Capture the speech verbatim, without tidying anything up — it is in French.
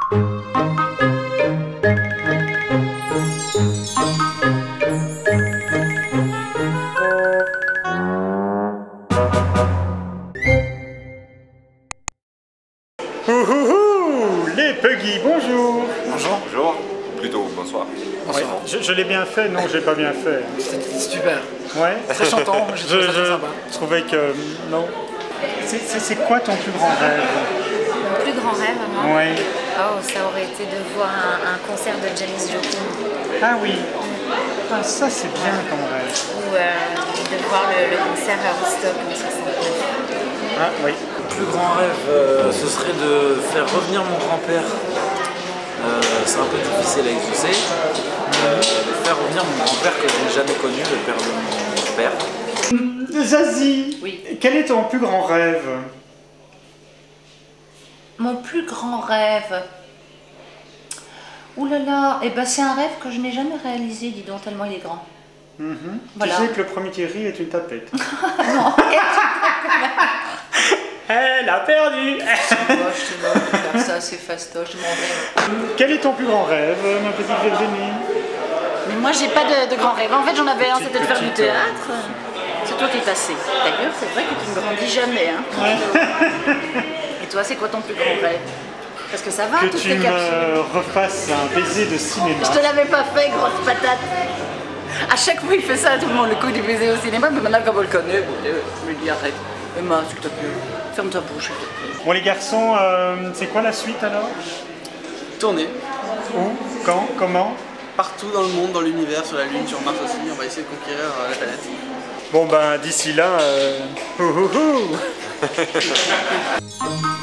Ouhouhou, les Puggy, bonjour. Bonjour. Bonjour. Plutôt, bonsoir. Ouais, je je l'ai bien fait, non, j'ai pas bien fait. C'était super. Ouais. Très chantant, j'ai trouvé Je, ça très je sympa. trouvais que... non. C'est- C'est c'est quoi ton plus grand rêve? Mon plus grand rêve, maman, Ouais. oh, ça aurait été de voir un, un concert de Janis Joplin Ah oui. Ah, ça c'est bien comme rêve. ou euh, de voir le, le concert à Woodstock en soixante-neuf. Ah oui. Le plus grand rêve, euh, ce serait de faire revenir mon grand-père. Euh, c'est un peu difficile à exaucer. Euh, de faire revenir mon grand-père que je n'ai jamais connu, le père de mon père. Zazie, Oui. quel est ton plus grand rêve? Mon plus grand rêve. Ouh là là, eh ben c'est un rêve que je n'ai jamais réalisé, dis donc, tellement il est grand. Mhm. Voilà. Tu sais que le premier Thierry est une tapette. Non, Elle a perdu. c'est moche, c'est moche de faire ça, c'est fastoche, je m'en vais. Quel est ton plus grand rêve, ma petite Virginie? Mais moi j'ai pas de, de grand rêve. En fait j'en avais un, c'était de faire du petite, euh, théâtre. C'est toi qui es passé. D'ailleurs c'est vrai que tu ne grandis jamais. Hein. Et toi c'est quoi ton plus grand rêve? Parce que ça va, Que toutes tu tes capsules. me refasses un baiser de cinéma. Je te l'avais pas fait, grosse patate. À chaque fois il fait ça à tout le monde, le coup du baiser au cinéma, mais maintenant comme on le connaît, bon, je lui dis arrête. Emma, s'il te plaît, ferme ta bouche, s'il te plaît. Bon les garçons, euh, c'est quoi la suite alors? Tourner Où? Quand? Comment? partout dans le monde, dans l'univers, sur la Lune, sur Mars aussi. On va essayer de conquérir euh, la planète. Bon ben d'ici là, euh... ouhouhou.